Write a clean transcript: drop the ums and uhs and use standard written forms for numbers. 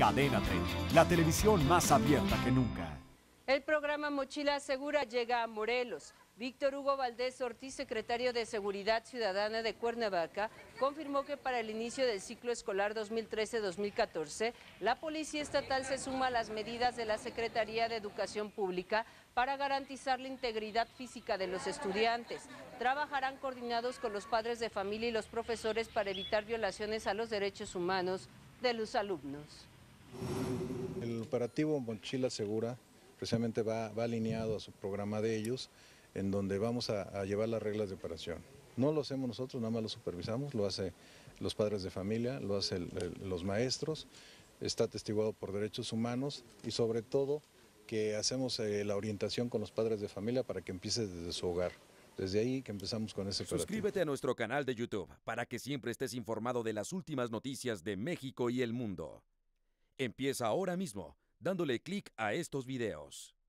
Cadena 30, la televisión más abierta que nunca. El programa Mochila Segura llega a Morelos. Víctor Hugo Valdés Ortiz, secretario de Seguridad Ciudadana de Cuernavaca, confirmó que para el inicio del ciclo escolar 2013-2014, la Policía Estatal se suma a las medidas de la Secretaría de Educación Pública para garantizar la integridad física de los estudiantes. Trabajarán coordinados con los padres de familia y los profesores para evitar violaciones a los derechos humanos de los alumnos. El operativo Mochila Segura precisamente va alineado a su programa de ellos, en donde vamos a llevar las reglas de operación. No lo hacemos nosotros, nada más lo supervisamos, lo hacen los padres de familia, lo hacen los maestros, está atestiguado por derechos humanos y sobre todo que hacemos la orientación con los padres de familia para que empiece desde su hogar. Desde ahí que empezamos con ese operativo. Suscríbete a nuestro canal de YouTube para que siempre estés informado de las últimas noticias de México y el mundo. Empieza ahora mismo dándole clic a estos videos.